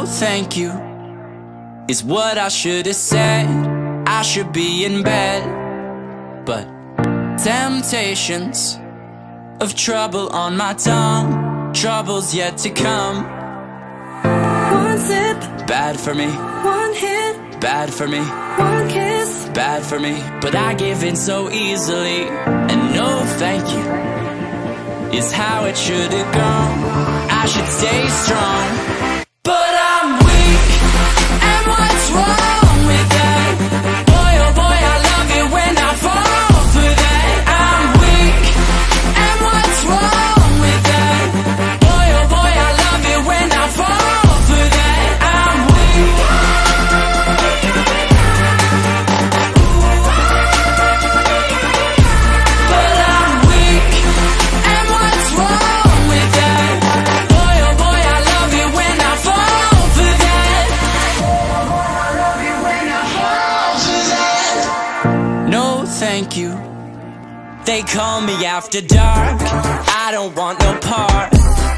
thank you is what I should have said. I should be in bed, but temptations of trouble on my tongue, trouble's yet to come. One sip, bad for me. One hit, bad for me. One kiss, bad for me. But I give in so easily, and no thank you is how it should have gone. I should stay strong, but I'm weak, and what's wrong with that? Boy, oh boy, I love it when I fall for that. I'm weak, and what's wrong with that? Boy, oh boy, I love it when I fall for that. I'm weak. But I'm weak, and what's wrong with that? Boy, oh boy, I love it when I fall for that. No, thank you. They call me after dark, I don't want no part.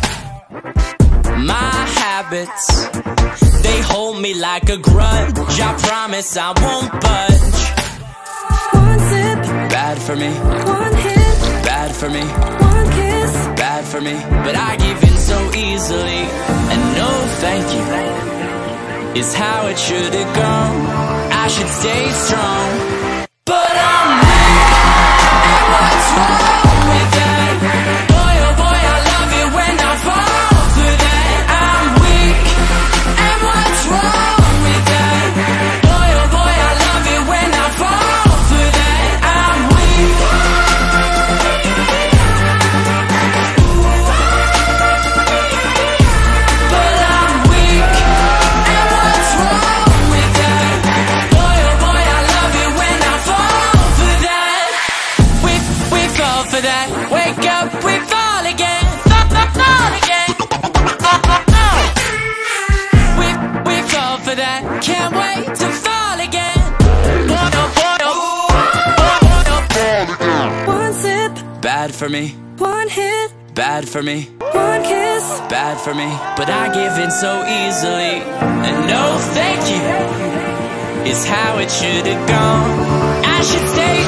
My habits, they hold me like a grudge. I promise I won't budge. one sip, Bad for me, one hit, bad for me, one kiss, bad for me. But I give in so easily, and no thank you is how it should have gone. I should stay strong, but I'm weak, and what's wrong with that? Boy, oh boy, I love it when I fall for that. I'm weak, and what's wrong with that? Boy, oh boy, I love it when I fall for that. I'm weak. But I'm weak, and what's wrong with that? Boy, oh boy, I love it when I fall for that. We fall for that. Wake up, we fall again. Fall again. We fall for that. Can't wait to fall again. Boy, oh boy, oh. one sip, Bad for me, one hit, bad for me, one kiss, bad for me. But I give in so easily, and no thank you is how it should have gone. I should stay